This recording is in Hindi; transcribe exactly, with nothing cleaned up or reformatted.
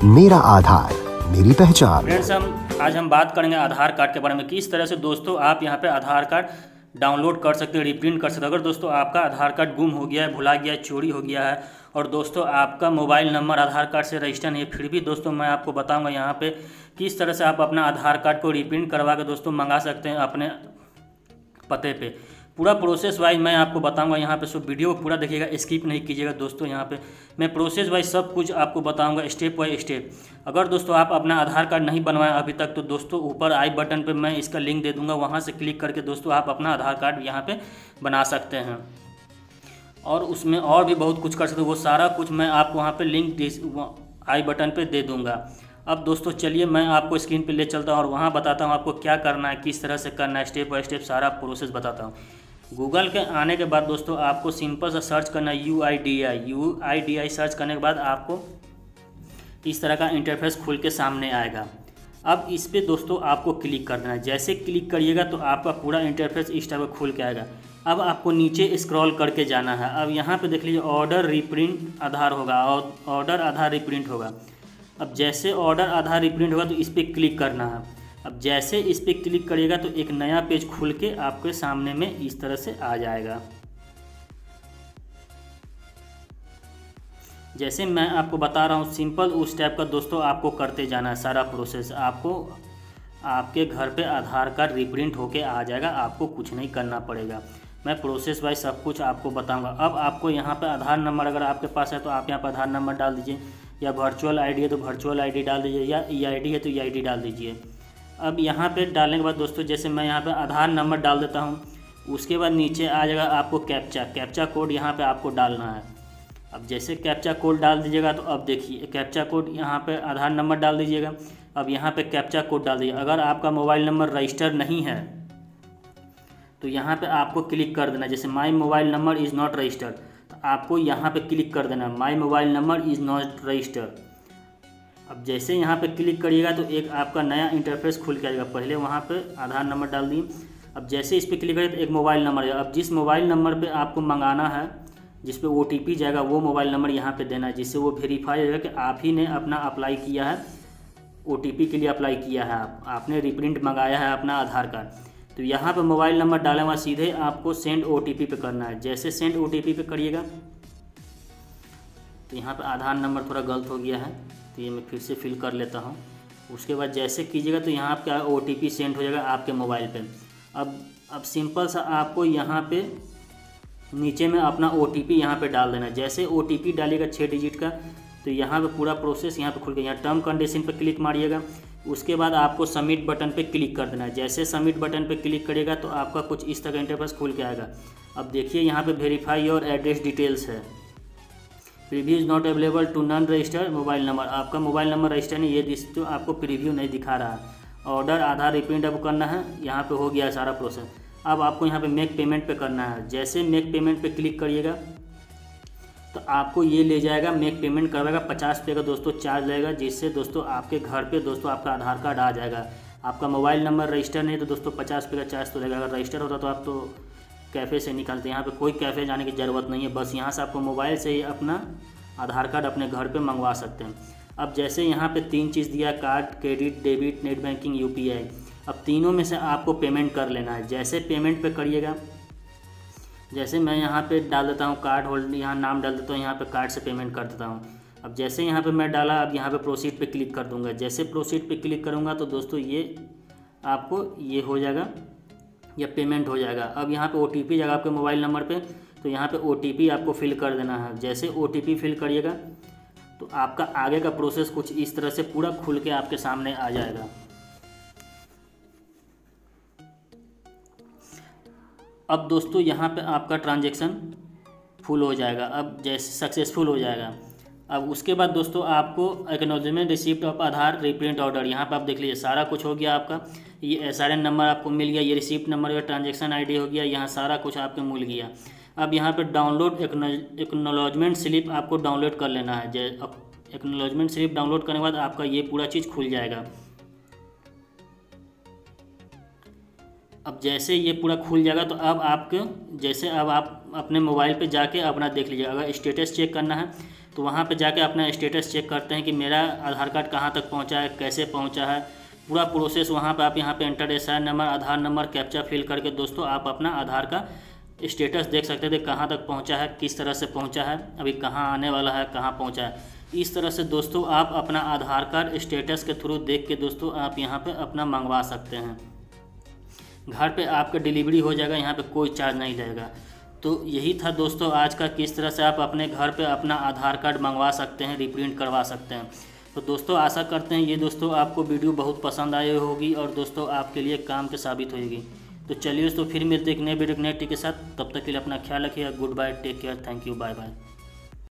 मेरा आधार, मेरी पहचान। फ्रेंड्स, हम आज हम बात करेंगे आधार कार्ड के बारे में। किस तरह से दोस्तों आप यहाँ पे आधार कार्ड डाउनलोड कर सकते हैं, रिप्रिंट कर सकते हैं। अगर दोस्तों आपका आधार कार्ड गुम हो गया है, भुला गया है, चोरी हो गया है और दोस्तों आपका मोबाइल नंबर आधार कार्ड से रजिस्टर नहीं है, फिर भी दोस्तों मैं आपको बताऊंगा यहाँ पे किस तरह से आप अपना आधार कार्ड को रिप्रिंट करवा के दोस्तों मंगा सकते हैं अपने पते पे। पूरा प्रोसेस वाइज मैं आपको बताऊंगा यहाँ पे, सब वीडियो को पूरा देखिएगा, स्किप नहीं कीजिएगा दोस्तों। यहाँ पे मैं प्रोसेस वाइज सब कुछ आपको बताऊंगा स्टेप बाय स्टेप। अगर दोस्तों आप अपना आधार कार्ड नहीं बनवाए अभी तक तो दोस्तों ऊपर आई बटन पे मैं इसका लिंक दे दूंगा, वहाँ से क्लिक करके दोस्तों आप अपना आधार कार्ड यहाँ पे बना सकते हैं और उसमें और भी बहुत कुछ कर सकते हो। वो सारा कुछ मैं आपको वहाँ पर लिंक आई बटन पर दे दूँगा। अब दोस्तों चलिए मैं आपको स्क्रीन पे ले चलता हूँ और वहाँ बताता हूँ आपको क्या करना है, किस तरह से करना है, स्टेप बाय स्टेप सारा प्रोसेस बताता हूँ। गूगल के आने के बाद दोस्तों आपको सिंपल सा सर्च करना है U I D I U I D I search करने के बाद आपको इस तरह का इंटरफेस खुल के सामने आएगा। अब इस पर दोस्तों आपको क्लिक कर देना है। जैसे क्लिक करिएगा तो आपका पूरा इंटरफेस इस तरह खुल के आएगा। अब आपको नीचे स्क्रॉल करके जाना है। अब यहाँ पे देख लीजिए ऑर्डर रिप्रिंट आधार होगा और ऑर्डर आधार रिप्रिंट होगा। अब जैसे ऑर्डर आधार रिप्रिंट होगा तो इस पर क्लिक करना है। अब जैसे इस पर क्लिक करिएगा तो एक नया पेज खुल के आपके सामने में इस तरह से आ जाएगा। जैसे मैं आपको बता रहा हूँ सिंपल उस टाइप का दोस्तों आपको करते जाना है सारा प्रोसेस। आपको आपके घर पे आधार कार्ड रिप्रिंट होके आ जाएगा, आपको कुछ नहीं करना पड़ेगा। मैं प्रोसेस वाइज सब कुछ आपको बताऊंगा। अब आपको यहाँ पे आधार नंबर अगर आपके पास है तो आप यहाँ पर आधार नंबर डाल दीजिए, या वर्चुअल आईडी है तो वर्चुअल आईडी डाल दीजिए, या ई आई डी है तो ई आई डी डाल दीजिए। अब यहाँ पे डालने के बाद दोस्तों जैसे मैं यहाँ पे आधार नंबर डाल देता हूँ, उसके बाद नीचे आ जाएगा आपको कैप्चा कैप्चा कोड यहाँ पे आपको डालना है। अब जैसे कैप्चा कोड डाल दीजिएगा तो अब देखिए कैप्चा कोड यहाँ पे आधार नंबर डाल दीजिएगा। अब यहाँ पे कैप्चा कोड डाल दीजिए। अगर आपका मोबाइल नंबर रजिस्टर नहीं है तो यहाँ पे आपको क्लिक कर देना। जैसे my mobile number is not registered तो आपको यहाँ पे क्लिक कर देना, my mobile number is not registered. अब जैसे यहाँ पे क्लिक करिएगा तो एक आपका नया इंटरफेस खुल के आएगा। पहले वहाँ पे आधार नंबर डाल दिए। अब जैसे इस पर क्लिक करिए तो एक मोबाइल नंबर है। अब जिस मोबाइल नंबर पे आपको मंगाना है, जिस पे ओ टी पी जाएगा, वो मोबाइल नंबर यहाँ पे देना है, जिससे वो वेरीफाई होगा कि आप ही ने अपना अप्लाई किया है, ओ टी पी के लिए अप्लाई किया है, आप आपने रिप्रिंट मंगाया है अपना आधार कार्ड। तो यहाँ पर मोबाइल नंबर डाला हुआ सीधे आपको सेंड ओ टी पी पे करना है। जैसे सेंड ओ टी पी पे करिएगा तो यहाँ पर आधार नंबर थोड़ा गलत हो गया है तो ये मैं फिर से फिल कर लेता हूँ। उसके बाद जैसे कीजिएगा तो यहाँ आपका ओ टी पी सेंड हो जाएगा आपके मोबाइल पे। अब अब सिंपल सा आपको यहाँ पे नीचे में अपना ओ टी पी यहाँ पे डाल देना। जैसे ओ टी पी डालिएगा छः डिजिट का तो यहाँ पे पूरा प्रोसेस यहाँ पे खुल गया। यहाँ टर्म कंडीशन पे क्लिक मारिएगा। उसके बाद आपको सबमिट बटन पे क्लिक कर देना है। जैसे सबमिट बटन पे क्लिक करिएगा तो आपका कुछ इस तरह का इंटरफेस खुल के आएगा। अब देखिए यहाँ पे वेरीफाई योर एड्रेस डिटेल्स है, preview is not available to non registered mobile number. आपका मोबाइल नंबर रजिस्टर नहीं, ये दिस तो आपको प्रीव्यू नहीं दिखा रहा है। ऑर्डर आधार रिप्रिंट अब करना है, यहाँ पे हो गया सारा प्रोसेस। अब आपको यहाँ पे मेक पेमेंट पे करना है। जैसे मेक पेमेंट पे क्लिक करिएगा तो आपको ये ले जाएगा, मेक पेमेंट करवाएगा। पचास रुपये का दोस्तों चार्ज लगेगा, जिससे दोस्तों आपके घर पे दोस्तों आपका आधार कार्ड आ जाएगा। आपका मोबाइल नंबर रजिस्टर नहीं तो दोस्तों पचास रुपये का चार्ज तो लगेगा। अगर रजिस्टर होता तो आप तो कैफ़े से निकालते। यहाँ पे कोई कैफ़े जाने की ज़रूरत नहीं है, बस यहाँ से आपको मोबाइल से ही अपना आधार कार्ड अपने घर पे मंगवा सकते हैं। अब जैसे यहाँ पे तीन चीज़ दिया, card, credit, debit, net banking, U P I. अब तीनों में से आपको पेमेंट कर लेना है। जैसे पेमेंट पे करिएगा, जैसे मैं यहाँ पे डाल देता हूँ कार्ड होल्डर, यहाँ नाम डाल देता हूँ, यहाँ पे कार्ड से पेमेंट कर देता हूँ। अब जैसे यहाँ पे मैं डाला, अब यहाँ पे प्रोसीड पे क्लिक कर दूँगा। जैसे प्रोसीड पे क्लिक करूँगा तो दोस्तों ये आपको ये हो जाएगा, या पेमेंट हो जाएगा। अब यहाँ पे ओ टी पी जाएगा आपके मोबाइल नंबर पे, तो यहाँ पे ओ टी पी आपको फिल कर देना है। जैसे ओ टी पी फिल करिएगा तो आपका आगे का प्रोसेस कुछ इस तरह से पूरा खुल के आपके सामने आ जाएगा। अब दोस्तों यहाँ पे आपका ट्रांजैक्शन फुल हो जाएगा, अब जैसे सक्सेसफुल हो जाएगा। अब उसके बाद दोस्तों आपको acknowledgement receipt of Aadhaar reprint order, यहाँ पे आप देख लीजिए सारा कुछ हो गया आपका। ये एस आर एन नंबर आपको मिल गया, ये रिसिप्ट नंबर या ट्रांजैक्शन आईडी हो गया, यहाँ सारा कुछ आपको मिल गया। अब यहाँ पे डाउनलोड एक्नॉलेजमेंट स्लिप आपको डाउनलोड कर लेना है। एक्नॉलेजमेंट स्लिप डाउनलोड करने के बाद आपका ये पूरा चीज़ खुल जाएगा। अब जैसे ये पूरा खुल जाएगा तो अब आपके जैसे अब आप अपने मोबाइल पे जाके अपना देख लीजिए। अगर स्टेटस चेक करना है तो वहाँ पे जाके अपना स्टेटस चेक करते हैं कि मेरा आधार कार्ड कहाँ तक पहुँचा है, कैसे पहुँचा है, पूरा प्रोसेस वहाँ पे आप यहाँ पे enter S I number, Aadhaar number, captcha fill करके दोस्तों आप अपना आधार का स्टेटस देख सकते थे, कहाँ तक पहुँचा है, किस तरह से पहुँचा है, अभी कहाँ आने वाला है, कहाँ पहुँचा है। इस तरह से दोस्तों आप अपना आधार कार्ड स्टेटस के थ्रू देख के दोस्तों आप यहाँ पे अपना मंगवा सकते हैं। घर पे आपका डिलीवरी हो जाएगा, यहाँ पे कोई चार्ज नहीं लगेगा। तो यही था दोस्तों आज का, किस तरह से आप अपने घर पे अपना आधार कार्ड मंगवा सकते हैं, रिप्रिंट करवा सकते हैं। तो दोस्तों आशा करते हैं ये दोस्तों आपको वीडियो बहुत पसंद आई होगी और दोस्तों आपके लिए काम के साबित होगी। तो चलिए दोस्तों फिर मिलते एक नए वीडियो नए टिप के साथ, तब तक के लिए अपना ख्याल रखिए। Good bye, take care, thank you, bye bye.